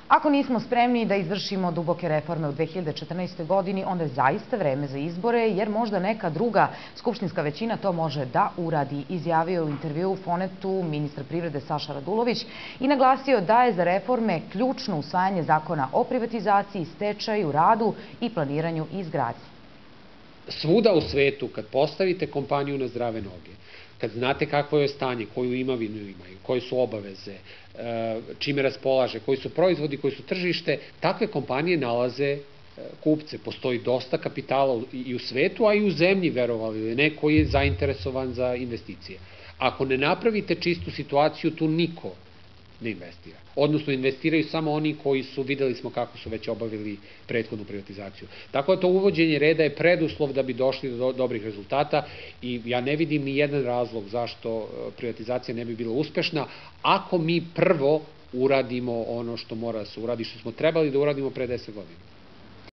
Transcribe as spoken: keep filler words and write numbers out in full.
Ako nismo spremni da izvršimo duboke reforme u dve hiljade četrnaestoj. godini, onda je zaista vreme za izbore, jer možda neka druga skupštinska većina to može da uradi, izjavio u intervjuu Fonetu ministar privrede Saša Radulović i naglasio da je za reforme ključno usvajanje zakona o privatizaciji, stečaju, radu i planiranju i izgradnji. Svuda u svetu, kad postavite kompaniju na zdrave noge, kad znate kakvo je stanje, koju imovinu imaju, koje su obaveze, čime raspolaže, koji su proizvodi, koji su tržište, takve kompanije nalaze kupce. Postoji dosta kapitala i u svetu, a i u zemlji, verovali ili ne, koji je zainteresovan za investicije. Ako ne napravite čistu situaciju, tu niko ne investira. Odnosno, investiraju samo oni koji su, videli smo kako su već obavili prethodnu privatizaciju. Tako da to uvođenje reda je preduslov da bi došli do dobrih rezultata i ja ne vidim ni jedan razlog zašto privatizacija ne bi bila uspešna ako mi prvo uradimo ono što mora da se uradi, što smo trebali da uradimo pre deset godina.